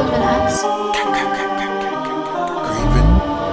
women ask. Creepin'.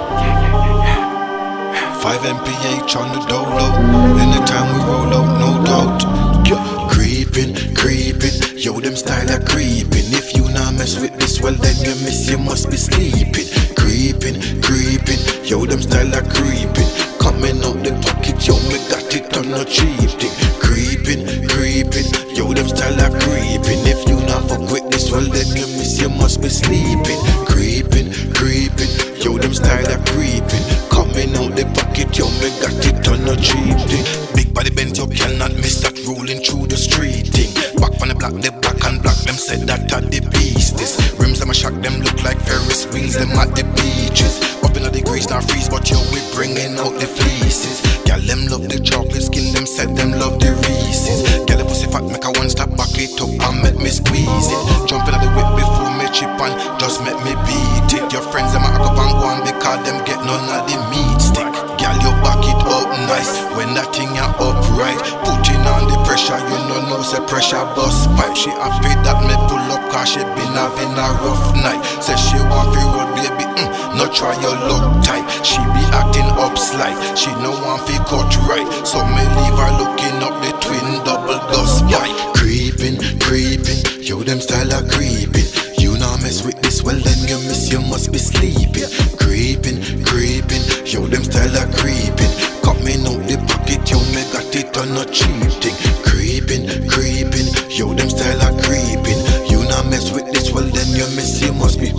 5 MPH on the dolo. Anytime we roll out, no doubt. Creepin', creepin', yo, them style are creepin'. If you not mess with this, well then you miss, you must be sleeping. Creepin', creepin', yo, them style are creepin'. Coming out the pocket, yo, me got it on a cheap thing. Creepin', creepin', yo, them style are creepin'. If you not fuck with this, well then you miss, you must be sleeping. Creepin', creepin', yo, them style are creepin'. Coming out the pocket, yo, me got it on a cheap thing. Big body bent, you cannot miss that rolling through the street thing. Back on the block, they black and black, them said that are the beasties. Rims them a shock, them look like Ferris wheels, them at the beaches. Up in the degrees, now freeze, but yo, we bringing out the fleeces. Gal, them love the chocolate skin, them said them love the Reese's. Gal, the pussy fat, make a one stop, back it up and make me squeeze it. Jumping at the whip before me chip and just make me beat it. Your friends, them a hack up and go on because them get none of the meat stick. Gal, you back it up nice when that thing ya upright. Putting on the pressure, you know say pressure bust pipe. She happy that me pull up cause she been having a rough night. Say she want fi road, baby, no try your luck tight. She be acting up slight, she no want fi cut right. So me leave her looking up the twin double dust bite. Creepin', creepin', yo, them style are creepin'. You not mess with this, well then you miss, you must be sleeping. Creepin', creepin', yo, them style are creepin'. Coming out the pocket, yo, me got it on a cheap thing. Creepin', creepin', yo, them style are creepin'. You not mess with this, well then you miss, you must be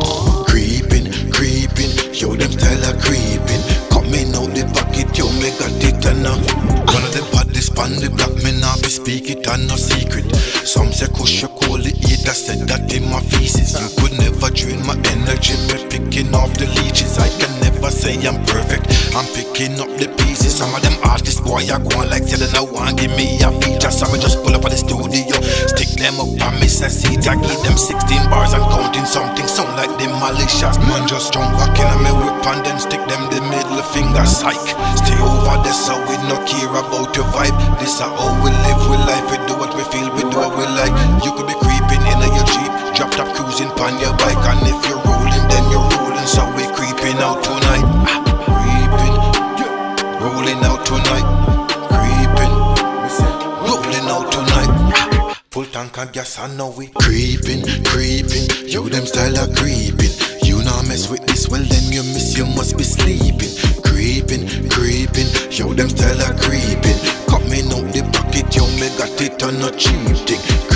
creepin', creepin', yo, them style are creepin'. Coming out the pocket, yo, me got it on a. One of the baddest on the block, me not be speak it on no secret. Some say kush you call the eater, said that in my feces. You could never drain my energy, me picking off the leeches. I can never say I'm perfect, I'm picking up the pieces. Some of them artists, boy, I go on like say they don't want give me a feature. So I just pull up at the studio, stick them up and miss a seat. I give them 16 bars and counting something, sound like them malicious. Man just jump back in on me whip and then stick them the middle finger psych. Stay over there so we no care about your vibe. This is how we live, we life, we do what we feel, we do what we like. You could be creeping in your Jeep, drop top cruising on your bike. And if you're rolling, then you're rolling, so we creeping out tonight. Creeping, rolling out tonight. Creeping, rolling out tonight. Full tank of gas, I know we creeping, creeping, yo, them style are creeping. You not mess with this, well then you miss, you must be sleeping. Creeping, creeping, yo, them style are creeping. Coming out the pocket, yo, me got it on a cheap thing.